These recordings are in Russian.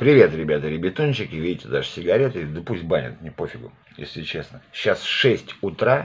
Привет, ребята, ребятончики. Видите, даже сигареты, да пусть банят, мне пофигу, если честно. Сейчас 6 утра,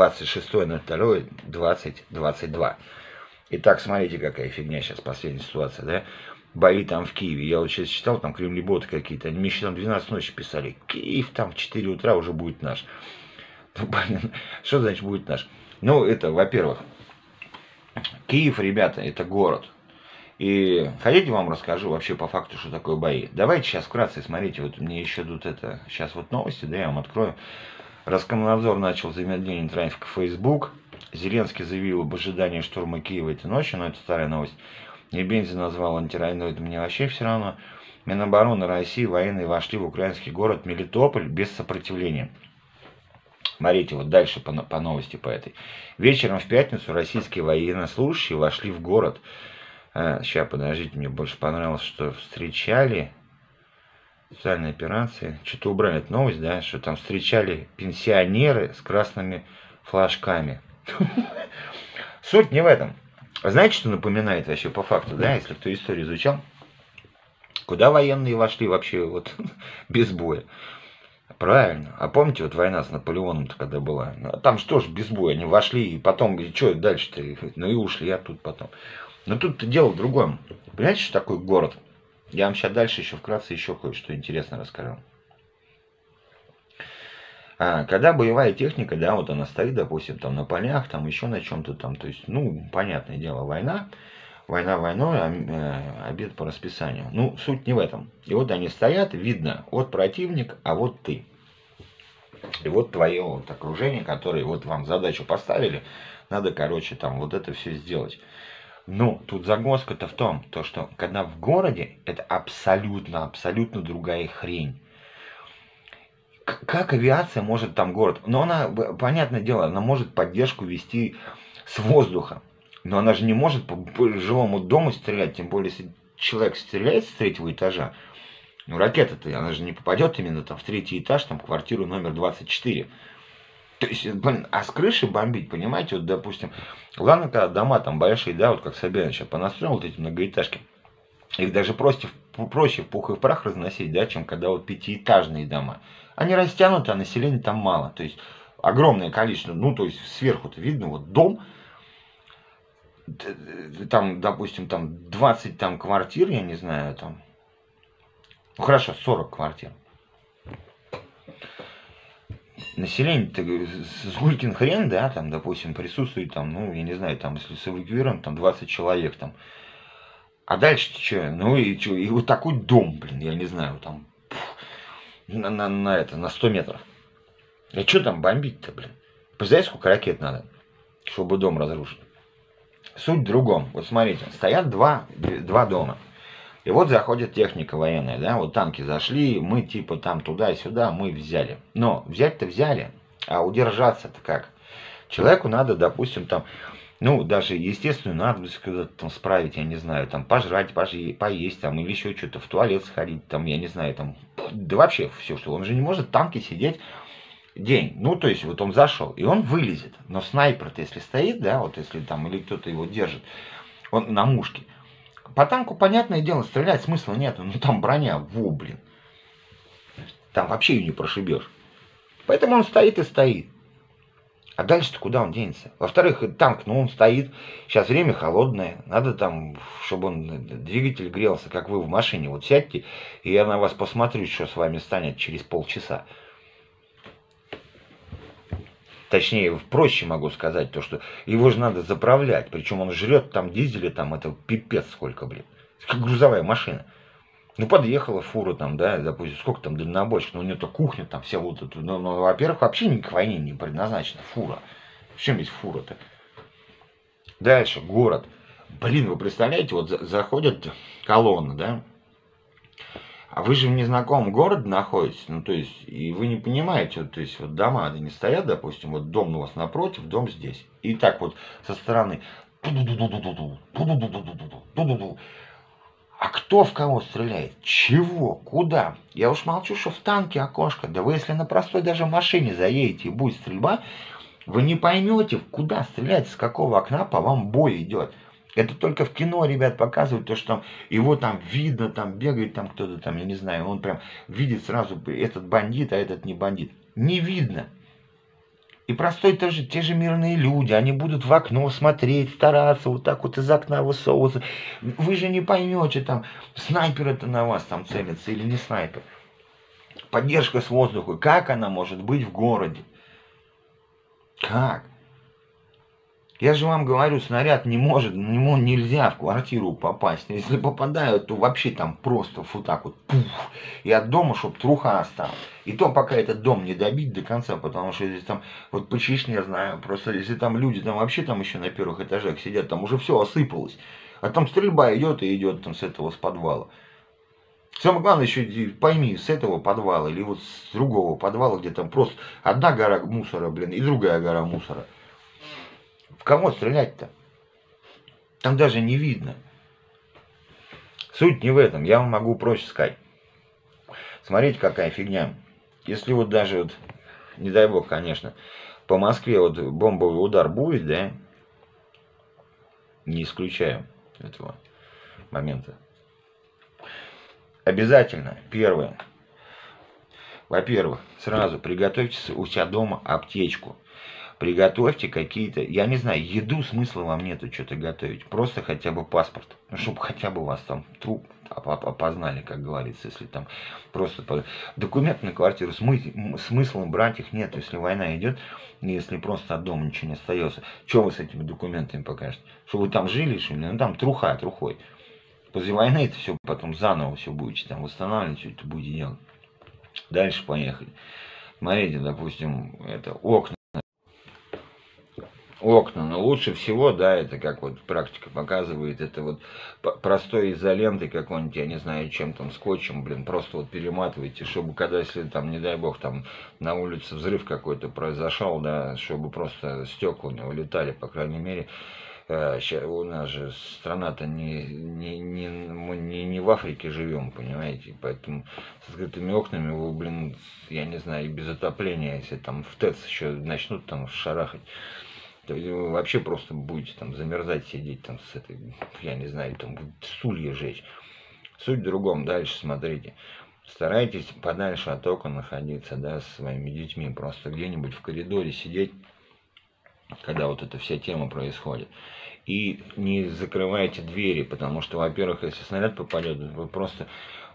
26.02.2022. Итак, смотрите, какая фигня сейчас, последняя ситуация, да? Бои там в Киеве. Я вот сейчас читал, там кремлеботы какие-то. Они мне еще там 12 ночи писали. Киев там в 4 утра уже будет наш. Ну, блин, что значит будет наш? Ну, это, во-первых, Киев, ребята, это город. И хотите, вам расскажу вообще по факту, что такое бои. Давайте сейчас вкратце, смотрите, вот мне еще тут это, сейчас вот новости, да, я вам открою. Роскомнадзор начал замедление трафика в Facebook. Зеленский заявил об ожидании штурма Киева этой ночью, но это старая новость. Небензин назвал антирайно, это мне вообще все равно. Минобороны России военные вошли в украинский город Мелитополь без сопротивления. Смотрите, вот дальше по новости по этой. Вечером в пятницу российские военнослужащие вошли в город. Сейчас, подождите, мне больше понравилось, что встречали специальные операции. Что-то убрали эту новость, да, что там встречали пенсионеры с красными флажками. Суть не в этом. Знаете, что напоминает вообще по факту, да, если кто историю изучал? Куда военные вошли вообще вот без боя? Правильно. А помните, вот война с Наполеоном-то когда была? Там что ж без боя, они вошли и потом, и что дальше-то? Ну и ушли, а тут потом. Но тут-то дело в другом. Понимаете, что такое город? Я вам сейчас дальше еще вкратце еще кое-что интересное расскажу. Когда боевая техника, да, вот она стоит, допустим, там на полях, там еще на чем-то там, то есть, ну, понятное дело, война. Война войной, обед по расписанию. Ну, суть не в этом. И вот они стоят, видно, вот противник, а вот ты. И вот твое вот окружение, которое вот вам задачу поставили, надо, короче, там вот это все сделать. Но тут загвоздка-то в том, то, что когда в городе, это абсолютно другая хрень. Как авиация может там город? Но она, понятное дело, она может поддержку вести с воздуха. Но она же не может по жилому дому стрелять, тем более, если человек стреляет с 3-го этажа. Ну, ракета-то, она же не попадет именно там в 3-й этаж, там, квартиру номер 24. То есть, блин, а с крыши бомбить, понимаете, вот, допустим, ладно, когда дома там большие, да, вот как Собянин сейчас понастроил, вот эти многоэтажки, их даже проще в пух и в прах разносить, да, чем когда вот 5-этажные дома. Они растянуты, а населения там мало, то есть, огромное количество, ну, то есть, сверху-то видно, вот дом, там, допустим, там 20 там квартир, я не знаю, там, ну, хорошо, 40 квартир. Население-то с гулькин хрен, да, там, допустим, присутствует там, ну, я не знаю, там, если с эвакуированным, там, 20 человек, там. А дальше-то что? Ну, и что? И вот такой дом, блин, я не знаю, там, на 100 метров. А что там бомбить-то, блин? Представляете, сколько ракет надо, чтобы дом разрушить? Суть в другом. Вот смотрите, стоят два дома. И вот заходит техника военная, да, вот танки зашли, мы типа там туда-сюда, мы взяли. Но взять-то взяли, а удержаться-то как? Человеку надо, допустим, там, ну, даже естественную надобность куда-то там справить, я не знаю, там, пожрать, поесть, там, или еще что-то, в туалет сходить, там, я не знаю, там, да вообще все, что он же не может в танке сидеть день. Ну, то есть, вот он зашел, и он вылезет. Но снайпер-то, если стоит, да, вот если там, или кто-то его держит, он на мушке. По танку, понятное дело, стрелять смысла нет. Ну там броня, блин. Там вообще ее не прошибешь. Поэтому он стоит и стоит. А дальше-то куда он денется? Во-вторых, танк, ну он стоит. Сейчас время холодное. Надо там, чтобы он двигатель грелся, как вы в машине. Вот сядьте, и я на вас посмотрю, что с вами станет через полчаса. Точнее, проще могу сказать, то, что его же надо заправлять. Причем он жрет там дизеля, там это пипец сколько, блин. Как грузовая машина. Ну, подъехала фура там, да, допустим, сколько там дальнобойщик, ну, у нее-то кухня там вся вот эта. Ну, во-первых, вообще ни к войне не предназначена фура. В чем есть фура-то? Дальше, город. Блин, вы представляете, вот заходят колонны, да? А вы же в незнакомом городе находитесь, ну, то есть, и вы не понимаете, вот, то есть, вот дома они не стоят, допустим, вот дом у вас напротив, дом здесь. И так вот со стороны. А кто в кого стреляет? Чего? Куда? Я уж молчу, что в танке окошко. Да вы, если на простой даже машине заедете и будет стрельба, вы не поймете, куда стрелять, с какого окна по вам бой идет. Это только в кино, ребят, показывают то, что там его там видно, там бегает там кто-то там, я не знаю, он прям видит сразу, этот бандит, а этот не бандит. Не видно. И простой тоже, те же мирные люди, они будут в окно смотреть, стараться вот так вот из окна высовываться. Вы же не поймете, там, снайпер это на вас там целится или не снайпер. Поддержка с воздуха, как она может быть в городе? Как? Я же вам говорю, снаряд не может, ему нельзя в квартиру попасть. Если попадают, то вообще там просто вот так вот пуф, и от дома, чтобы труха осталась. И то пока этот дом не добить до конца, потому что здесь там, вот по Чечне знаю, просто если там люди там вообще там еще на первых этажах сидят, там уже все осыпалось. А там стрельба идет и идет там с этого, с подвала. Самое главное еще пойми, с этого подвала или вот с другого подвала, где там просто одна гора мусора, блин, и другая гора мусора. В кого стрелять-то? Там даже не видно. Суть не в этом. Я вам могу проще сказать. Смотрите, какая фигня. Если вот даже, вот, не дай бог, конечно, по Москве вот бомбовый удар будет, да, не исключаю этого момента. Обязательно, первое. Во-первых, сразу приготовьте у себя дома аптечку. Приготовьте какие-то, я не знаю, еду смысла вам нету что-то готовить. Просто хотя бы паспорт. Ну, чтобы хотя бы вас там труп опознали, как говорится. Если там просто документы на квартиру, смысла брать их нет. Если война идет, если просто от дома ничего не остается. Что вы с этими документами покажете? Что вы там жили, что ли? Ну там труха трухой. После войны это все потом заново все будете там восстанавливать, все это будете делать. Дальше поехали. Смотрите, допустим, это окна. Окна, но лучше всего, да, это как вот практика показывает, это вот простой изолентой какой-нибудь, я не знаю, чем там, скотчем, блин, просто вот перематывайте, чтобы когда, если там, не дай бог, там на улице взрыв какой-то произошел, да, чтобы просто стекла не улетали, по крайней мере. У нас же страна-то мы не в Африке живем, понимаете, поэтому с открытыми окнами вы, блин, я не знаю, и без отопления, если там в ТЭЦ еще начнут там шарахать, то вы вообще просто будете там замерзать, сидеть там с этой, я не знаю, там стулья жечь. Суть в другом, дальше смотрите. Старайтесь подальше от окон находиться, да, с своими детьми, просто где-нибудь в коридоре сидеть, когда вот эта вся тема происходит. И не закрывайте двери, потому что, во-первых, если снаряд попадет, вы просто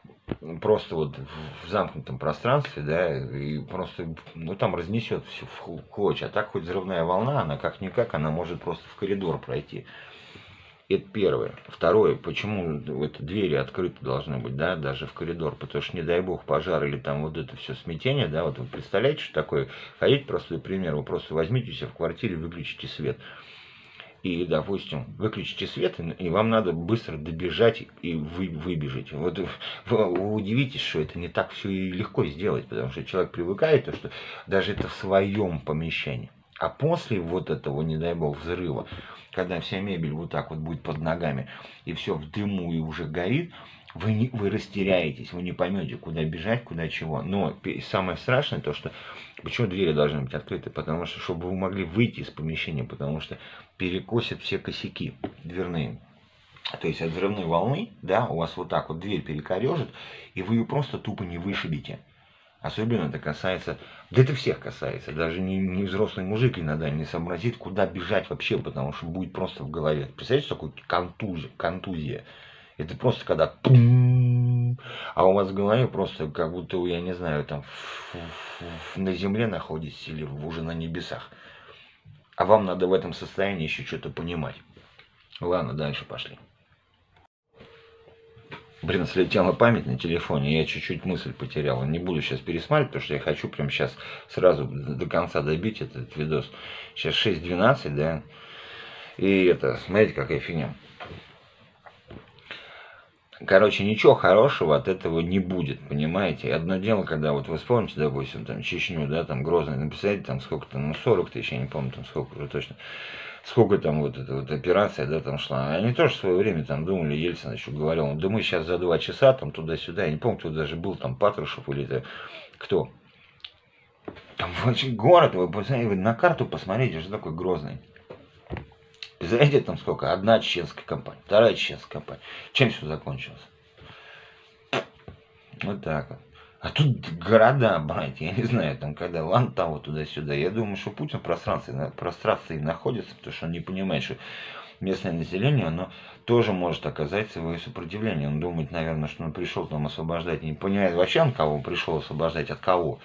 вот в замкнутом пространстве, да, и просто, ну, там разнесет все в клочья. А так хоть взрывная волна, она как-никак, она может просто в коридор пройти. Это первое. Второе, почему вот двери открыты должны быть, да, даже в коридор, потому что, не дай бог, пожар или там вот это все смятение, да, вот вы представляете, что такое, ходить, простой пример, вы просто возьмите себя в квартире, выключите свет. И, допустим, выключите свет, и вам надо быстро добежать и выбежать. Вот вы удивитесь, что это не так все и легко сделать, потому что человек привыкает, то, что даже это в своем помещении. А после вот этого, не дай бог, взрыва, когда вся мебель вот так вот будет под ногами, и все в дыму и уже горит, вы растеряетесь, вы не поймете, куда бежать, куда чего. Но самое страшное то, что почему двери должны быть открыты, потому что, чтобы вы могли выйти из помещения, потому что перекосят все косяки дверные. То есть от взрывной волны, да, у вас вот так вот дверь перекорежит, и вы ее просто тупо не вышибите. Особенно это касается, да это всех касается, даже не взрослый мужик иногда не сообразит, куда бежать вообще, потому что будет просто в голове. Представляете, такой контузия. Это просто когда пум, а у вас в голове просто как будто, я не знаю, там на земле находитесь или уже на небесах. А вам надо в этом состоянии еще что-то понимать. Ладно, дальше пошли. Блин, слетела память на телефоне, я чуть-чуть мысль потерял. Не буду сейчас пересматривать, потому что я хочу прямо сейчас сразу до конца добить этот видос. Сейчас 6:12, да. И это, смотрите, какая фигня. Короче, ничего хорошего от этого не будет, понимаете? Одно дело, когда вот вы вспомните, допустим, там Чечню, да, там Грозный, написать, там сколько-то, ну 40 тысяч, я не помню, там сколько уже точно, сколько там вот эта вот операция, да, там шла. Они тоже в свое время там думали, Ельцин еще говорил, да мы сейчас за 2 часа там туда-сюда, я не помню, кто даже был, там Патрушев или это, кто. Там вообще город, вы на карту посмотрите, что такое Грозный. Представляете, там сколько? Одна чеченская компания, вторая чеченская компания. Чем все закончилось? Вот так вот. А тут города, братья, я не знаю, там когда Лантау туда-сюда. Я думаю, что Путин в прострации находится, потому что он не понимает, что местное население, оно тоже может оказать свое сопротивление. Он думает, наверное, что он пришел там освобождать, не понимает вообще, он кого пришел освобождать, от кого.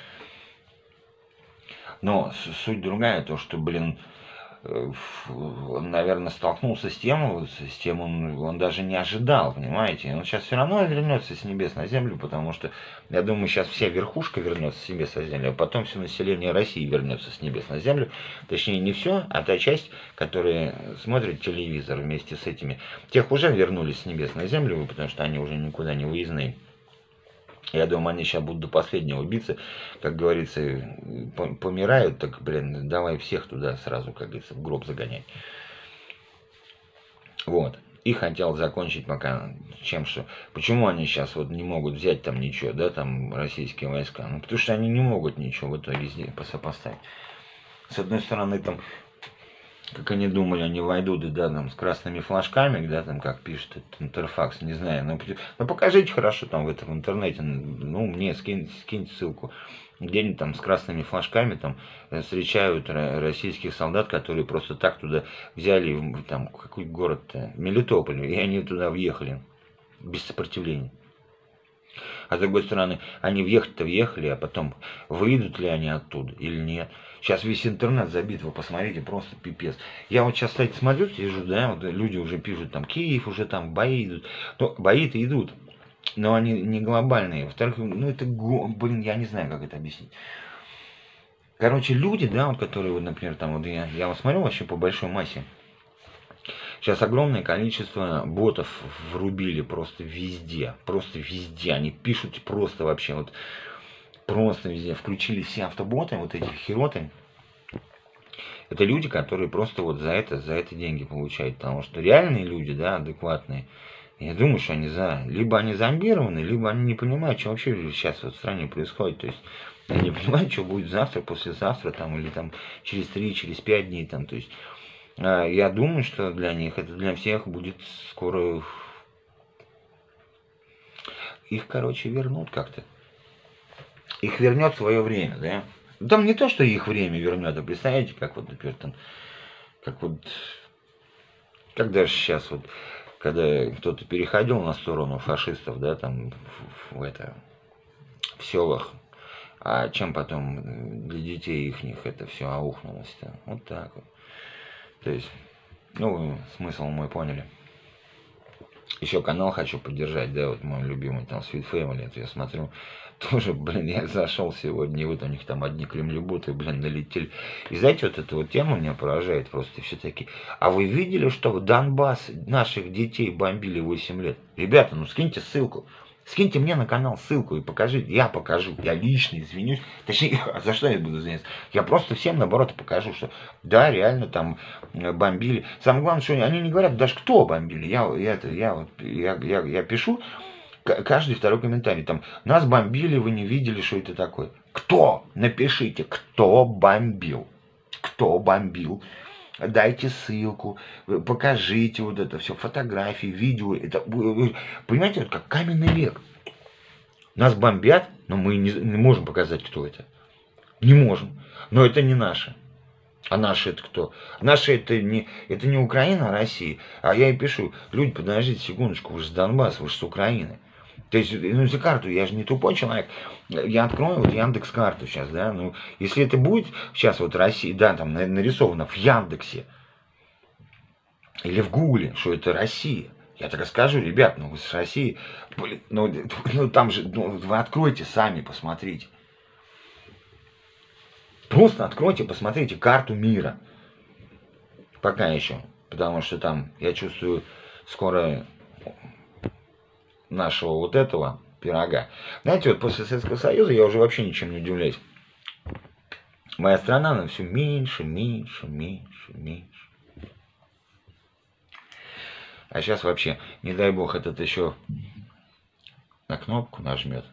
Но суть другая, то, что, блин, он, наверное, столкнулся с тем он даже не ожидал, понимаете? Он сейчас все равно вернется с небес на землю, потому что, я думаю, сейчас вся верхушка вернется с небес на землю, а потом все население России вернется с небес на землю. Точнее, не все, а та часть, которая смотрит телевизор вместе с этими. Тех уже вернулись с небес на землю, потому что они уже никуда не выездные. Я думаю, они сейчас будут до последнего биться. Как говорится, помирают, так, блин, давай всех туда сразу, как говорится, в гроб загонять. Вот. И хотел закончить пока чем, что... Почему они сейчас вот не могут взять там ничего, да, там, российские войска? Ну, потому что они не могут ничего в итоге здесь сопоставить. С одной стороны, там, как они думали, они войдут, да, там, с красными флажками, да, там, как пишет этот Интерфакс, не знаю, но покажите хорошо там в этом интернете, ну, мне скиньте ссылку, где-нибудь там с красными флажками там встречают российских солдат, которые просто так туда взяли, там, какой город-то, Мелитополь, и они туда въехали, без сопротивления. А с другой стороны, они въехать-то въехали, а потом выйдут ли они оттуда или нет. Сейчас весь интернет забит, вы посмотрите, просто пипец. Я вот сейчас, кстати, смотрю, сижу, да, вот люди уже пишут, там, Киев уже там, бои идут. Ну, бои-то идут, но они не глобальные. Во-вторых, ну, это, блин, я не знаю, как это объяснить. Короче, люди, да, вот, которые, вот, например, там, вот я вот смотрю вообще по большой массе. Сейчас огромное количество ботов врубили просто везде. Просто везде. Они пишут просто вообще вот. Просто везде. Включили все автоботы, вот эти хероты. Это люди, которые просто вот за это деньги получают. Потому что реальные люди, да, адекватные. Я думаю, что они либо они зомбированы, либо они не понимают, что вообще сейчас вот в стране происходит. То есть они не понимают, что будет завтра, послезавтра, там, или там через 3, через 5 дней. Там, то есть я думаю, что для них, это для всех будет скоро... Их, короче, вернут как-то. Их вернет свое время, да? Там не то, что их время вернет, а представляете, как вот, например, там, как вот, как даже сейчас вот, когда кто-то переходил на сторону фашистов, да, там, в селах, а чем потом для детей ихних это все аухнулось-то? Вот так вот. То есть, ну, смысл мой поняли. Еще канал хочу поддержать, да, вот мой любимый, там, Sweet Family, это я смотрю, тоже, блин, я зашел сегодня, вот у них там одни кремлеботы, блин, налетели. И знаете, вот эта вот тема меня поражает просто, все таки. А вы видели, что в Донбасс наших детей бомбили 8 лет? Ребята, ну скиньте ссылку. Скиньте мне на канал ссылку и покажите. Я покажу. Я лично извинюсь. Точнее, за что я буду извиняться? Я просто всем, наоборот, покажу, что да, реально там бомбили. Самое главное, что они не говорят даже, кто бомбили. Я пишу каждый второй комментарий. Там, нас бомбили, вы не видели, что это такое. Кто? Напишите, кто бомбил. Кто бомбил. Дайте ссылку, покажите вот это все, фотографии, видео. Это, понимаете, это как каменный век. Нас бомбят, но мы не можем показать, кто это. Не можем. Но это не наши. А наши это кто? Наши это не Украина, а Россия. А я и пишу, люди, подождите секундочку, вы же с Донбасса, вы же с Украины. То есть, ну, за карту, я же не тупой человек. Я открою вот Яндекс.Карту сейчас, да, ну, если это будет сейчас вот Россия, да, там нарисовано в Яндексе или в Гугле, что это Россия, я так скажу, ребят, ну, вы с России, блин, ну там же, ну, вы откройте сами, посмотрите. Просто откройте, посмотрите карту мира. Пока еще, потому что там, я чувствую, скоро... нашего вот этого пирога. Знаете, вот после Советского Союза я уже вообще ничем не удивляюсь. Моя страна, она все меньше, меньше, меньше, меньше. А сейчас вообще, не дай бог, этот еще на кнопку нажмет.